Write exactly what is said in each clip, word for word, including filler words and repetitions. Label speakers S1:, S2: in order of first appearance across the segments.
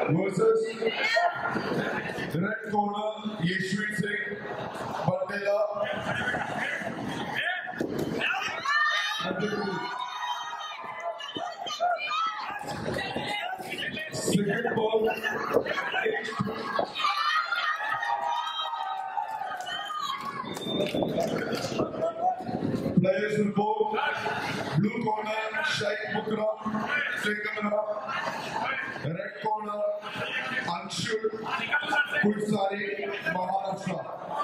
S1: versus red corner Yeshwin Singh Bandela. Second ball. Players will go. Blue corner Shaikh Bukra, Srikamana. Red corner Anshul Kulsari, Maharashtra.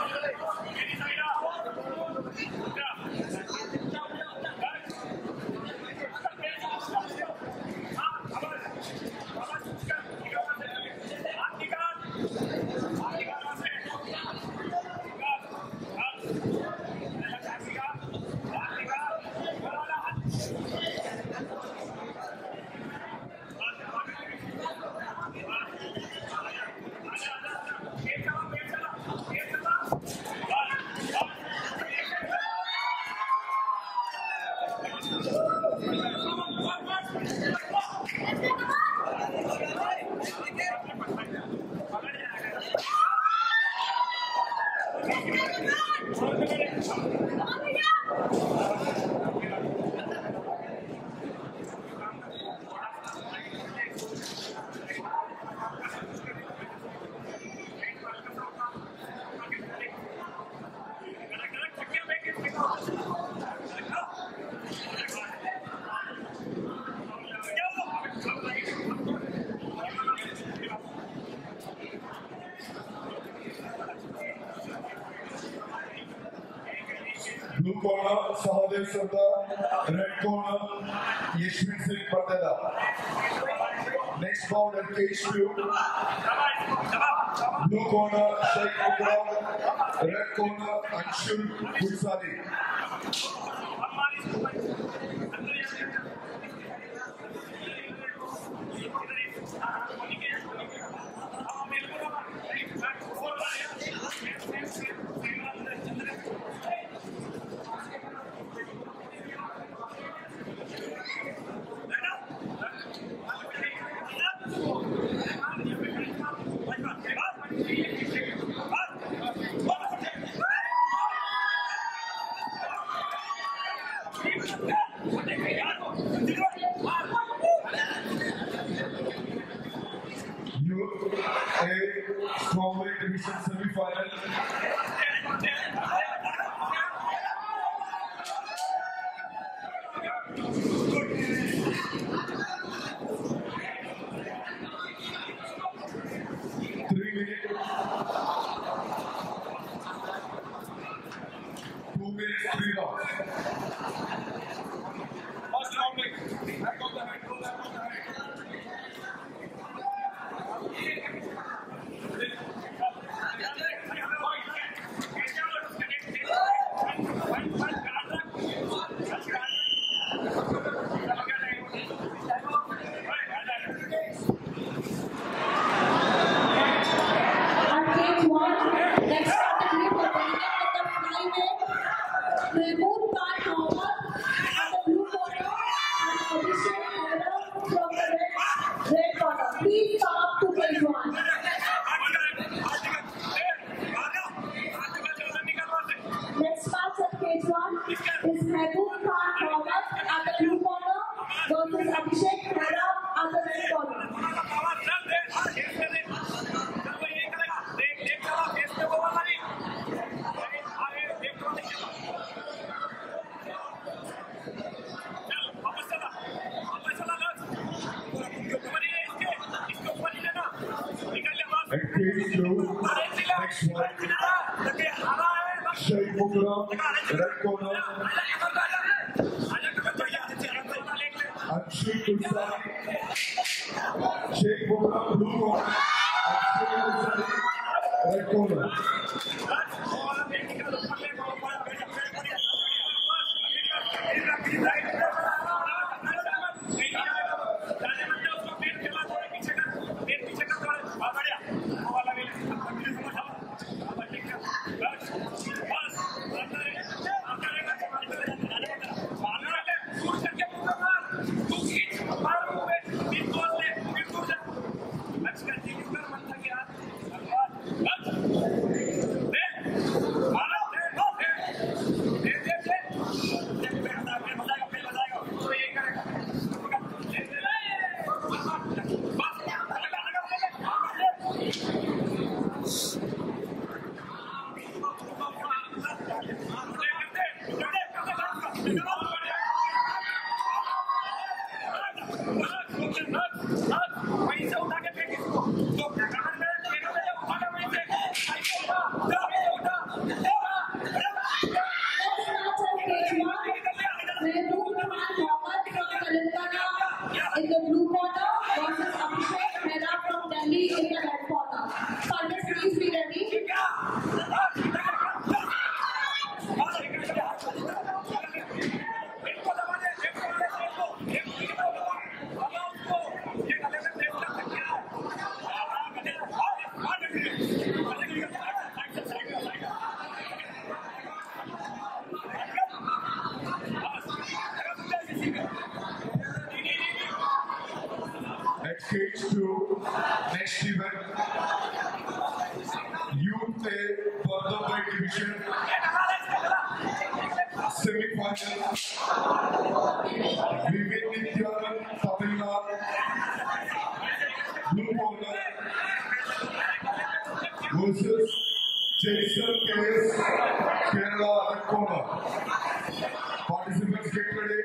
S1: Blue corner Sahadev Sardar, red corner Yeshwin Singh Bandela. Next bout at cage two. Blue corner Shaikh Bukra, red corner Anshul Kulsari. Strawberry Division semi-final. Three minutes. Two minutes, three rounds. First round, back on the head, go back on the head. Next one, Shaikh Bukra, red corner, Anshul Kulsari, Shaikh Bukra, blue corner, Anshul Kulsari, red corner. cage two, next event, Youth A Welterweight Division, semi-final, Lalringngheta Darlong, blue corner, versus Ciesla, Kerala, red corner. Participants get ready.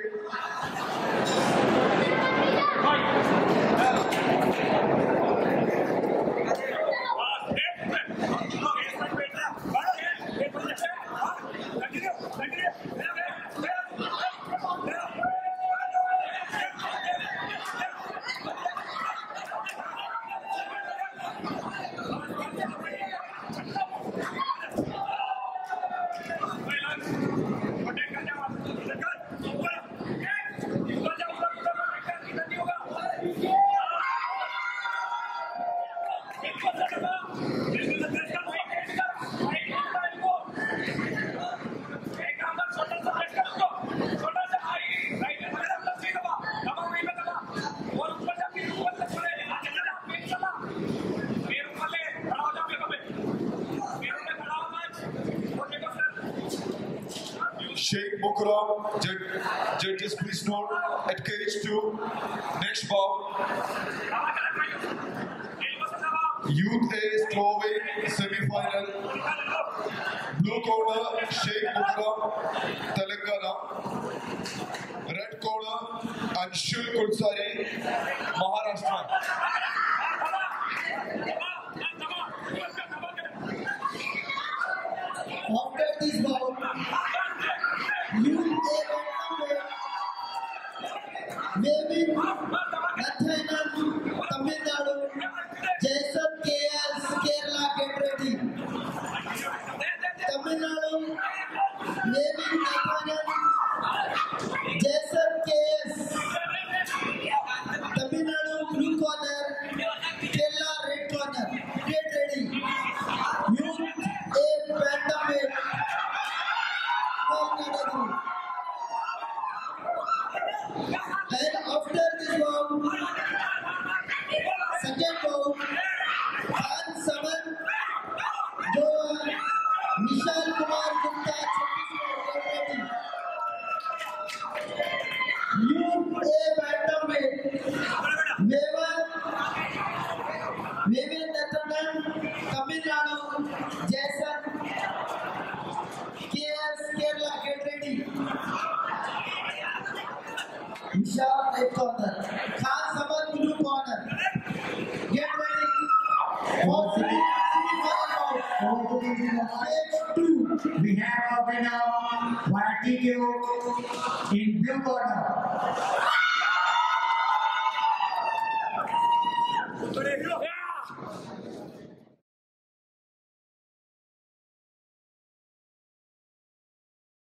S1: Sheikh Mukram, judges please note, at cage two, next bout, Youth A strawweight semi-final, blue corner, Sheikh Mukram, Telangana, red corner, Anshul Kulsari, Maharashtra.
S2: After this bout, Youth A Welterweight, Madhya Tamil Nadu, Ciesla K S Kerala, get ready. Tamil Nadu, Navy Nathanan, Ciesla K S, Tamil Nadu, blue corner, Kerala, red corner, get ready. Youth A Welterweight, and after this round,